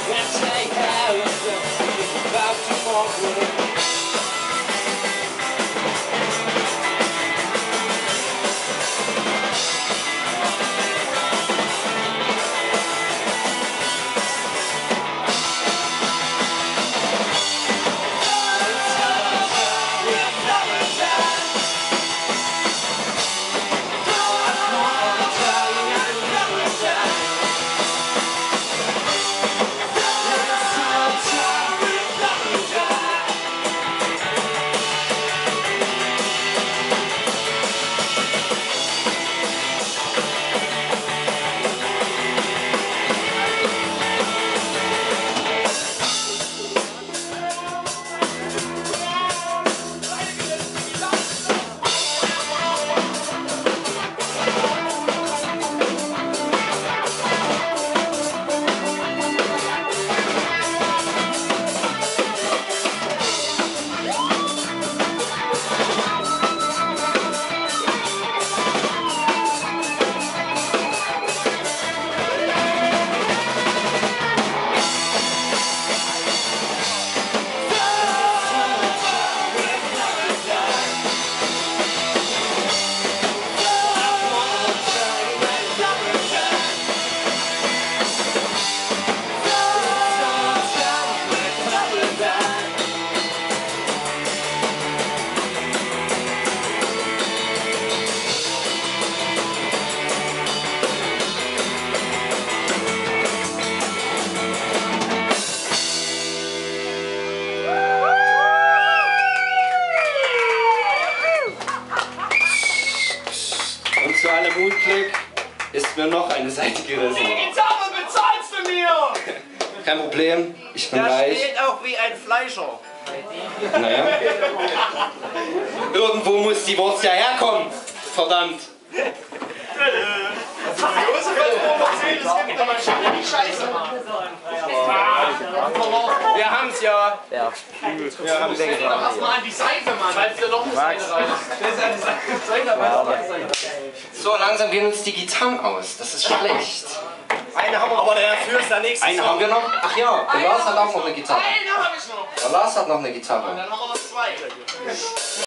Zu allem Unglück ist mir noch eine Seite gerissen. Die Gitarre bezahlst du mir! Kein Problem, ich bin reich. Der spielt auch wie ein Fleischer. Naja. Irgendwo muss die Wurst ja herkommen. Verdammt. Wir haben's ja. Ja. Wir haben's ja. Lass mal an die Seite, Mann. Falls dir noch eine Seite rein ist. So, langsam gehen uns die Gitarren aus. Das ist schlecht. Eine haben wir, aber dafür ist der nächste. Eine haben wir noch? Ach ja, der Lars hat auch noch eine Gitarre. Eine habe ich noch. Der Lars hat noch eine Gitarre. Und dann haben wir noch zwei.